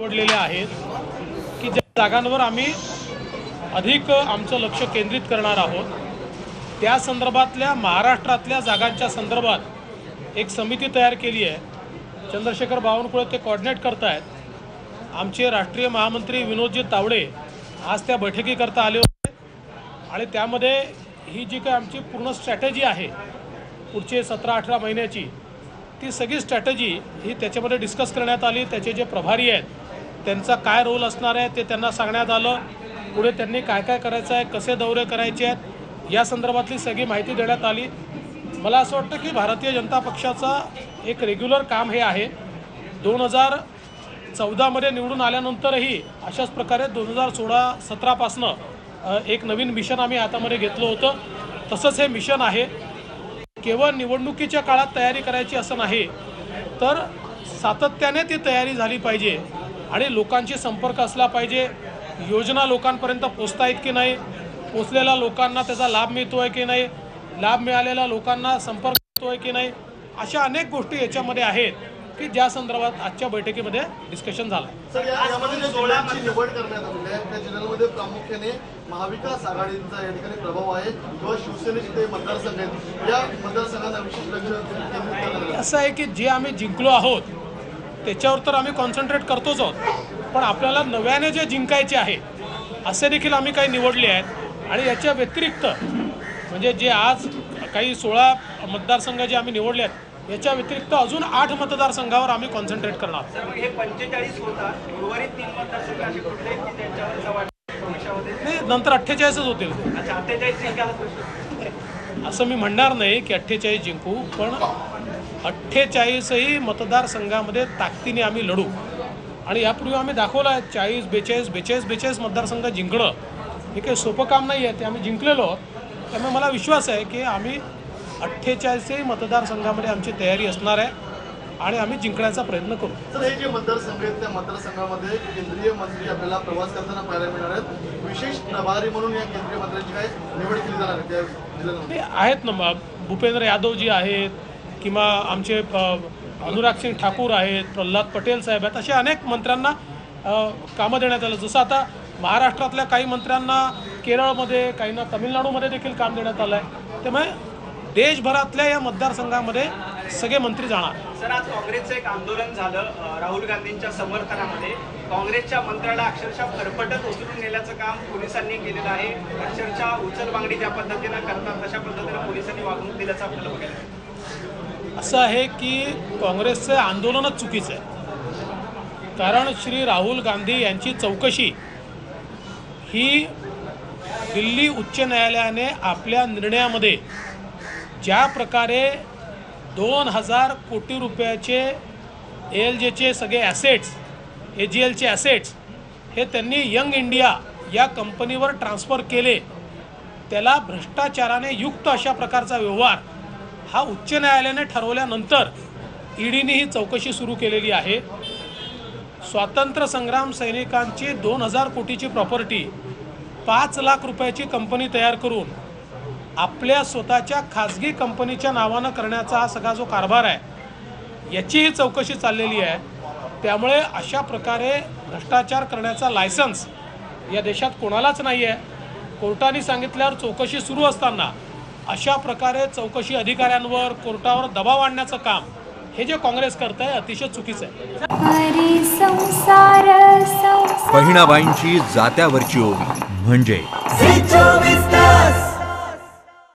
निवडलेल्या आहेत की ज्या जागांवर आम्ही अधिक आमचं लक्ष केंद्रित करणार आहोत। त्या संदर्भातल्या महाराष्ट्रातल्या जागांच्या संदर्भात एक समिती तयार केली आहे। चंद्रशेखर बावनकुळे ते कोऑर्डिनेट करत आहेत। आमचे राष्ट्रीय महामंत्री विनोदजी तावडे आज त्या बैठकीकरता आले होते आणि त्यामध्ये ही जी काही आमची पूर्ण स्ट्रॅटेजी आहे पुढचे 17-18 महिन्याची, ती सगळी स्ट्रॅटेजी ही त्याच्यामध्ये डिस्कस करण्यात आली। त्याचे जे प्रभारी आहेत त्यांचा काय रोल असणार आहे ते त्यांना सांगण्यात आलं। पुढे त्यांनी काय काय करायचं आहे, कसे दौरे करायचे आहेत, या संदर्भातली सगळी माहिती देण्यात आली। मला असं वाटतं की भारतीय जनता पक्षाचा एक रेग्युलर काम हे आहे। 2014मध्ये निवडून आल्यानंतरही अशाच प्रकारे 2016-17 पासनं एक नवीन मिशन आम्ही हातामध्ये घेतलं होतं। तसंच हे मिशन आहे। केवळ निवडणुकीच्या काळात तयारी करायची असं नाही, तर सातत्याने ती तयारी झाली पाहिजे आणि लोकांशी संपर्क असला पाहिजे। योजना लोकांपर्यंत पोचतायत की नाही, पोचलेल्या लोकांना त्याचा लाभ मिळतोय की नाही, लाभ मिळालेल्या लोकांना संपर्क होतोय की नाही, अशा अनेक गोष्टी याच्यामध्ये आहेत की ज्या संदर्भात आजच्या बैठकीमध्ये डिस्कशन झालं। सर, यामध्ये जिल्ह्यांची निवड करण्यात आली आहे, त्या जिल्ह्यांमध्ये प्रामुख्याने महाविकास आघाडीचा या ठिकाणी प्रभाव आहे किंवा शिवसेनेचे ते मतदारसंघ आहेत। या मतदारसंघांना विशेष लक्ष केंद्रित करण्यात असं आहे की जे आम्ही जिंकलो आहोत त्याच्यावर तर आम्ही कॉन्सन्ट्रेट करतोच आहोत, पण आपल्याला नव्याने जे जिंकायचे आहे असे देखील आम्ही काही निवडले आहेत। आणि याच्या व्यतिरिक्त म्हणजे जे आज काही 16 मतदारसंघ जे आम्ही निवडले आहेत याच्या व्यतिरिक्त अजून 8 मतदारसंघावर आम्ही कॉन्सन्ट्रेट करणार। सर, मग हे 45 होता, उर्वरित 3 मतदारसंघ असे कुठले की त्यांच्यावर सवाल नाही, नंतर 48च होतील। अच्छा, 48 जिंकायला असं मी म्हणणार नाही की 48 जिंकू, पण 48ही मतदारसंघामध्ये ताकदीने आम्ही लढू। आणि यापूर्वी आम्ही दाखवलं आहे 40-42 मतदारसंघ जिंकणं हे काही सोपं काम नाही आहे, ते आम्ही जिंकलेलो आहोत। त्यामुळे मला विश्वास आहे की आम्ही 48ही मतदारसंघामध्ये आमची तयारी असणार आहे आणि आम्ही जिंकण्याचा प्रयत्न करू। सर, हे जे मतदारसंघ आहेत त्या मतदारसंघामध्ये केंद्रीय मंत्री आपल्याला प्रवास करताना पाहायला मिळणार आहेत। विशेष प्रभारी म्हणून या केंद्रीय मंत्र्यांची काय निवड केली जाणार आहे त्या जिल्ह्यामध्ये? आहेत ना, भूपेंद्र यादवजी आहेत किंवा आमचे अनुराग सिंग ठाकूर आहेत, प्रल्हाद पटेल साहेब आहेत, अशा अनेक मंत्र्यांना कामं देण्यात आलं। जसं आता महाराष्ट्रातल्या काही मंत्र्यांना केरळमध्ये, काहींना तामिळनाडूमध्ये देखील काम देण्यात आलं आहे। त्यामुळे देशभरातल्या या मतदारसंघामध्ये सगळे मंत्री जाणार। सर, आज काँग्रेसचं एक आंदोलन झालं राहुल गांधींच्या समर्थनामध्ये। काँग्रेसच्या मंत्र्याला अक्षरशः फरफटत उचलून नेल्याचं काम पोलिसांनी केलेलं आहे। अक्षरशः उचलबांगडी ज्या पद्धतीनं करतात तशा पद्धतीनं पोलिसांनी वागणूक दिल्याचं आपल्याला बघायला मिळालं। असं आहे की काँग्रेसचं आंदोलनच चुकीचं आहे, कारण श्री राहुल गांधी यांची चौकशी ही दिल्ली उच्च न्यायालयाने आपल्या निर्णयामध्ये ज्या प्रकारे 2000 कोटी रुपयाचे ALJचे सगळे ॲसेट्स, AGLचे ॲसेट्स हे त्यांनी यंग इंडिया या कंपनीवर ट्रान्सफर केले, त्याला भ्रष्टाचाराने युक्त अशा प्रकारचा व्यवहार हा उच्च न्यायालयाने ठरवल्यानंतर ईडीने ही चौकशी सुरू केलेली आहे। स्वातंत्र्य संग्राम सैनिकांची 2000 कोटीची प्रॉपर्टी 5 लाख रुपयाची कंपनी तयार करून आपल्या स्वतःच्या खाजगी कंपनीच्या नावानं करण्याचा हा सगळा जो कारभार आहे याची ही चौकशी चाललेली आहे। त्यामुळे अशा प्रकारे भ्रष्टाचार करण्याचा लायसन्स या देशात कोणालाच नाही आहे। कोर्टाने सांगितल्यावर चौकशी सुरू असताना अशा प्रकारे चौकशी अधिकाऱ्यांवर, कोर्टावर दबाव आणण्याचं काम हे जे काँग्रेस करत आहे अतिशय चुकीचं आहे। बहिणाबाईंची जात्यावरची ओवी म्हणजे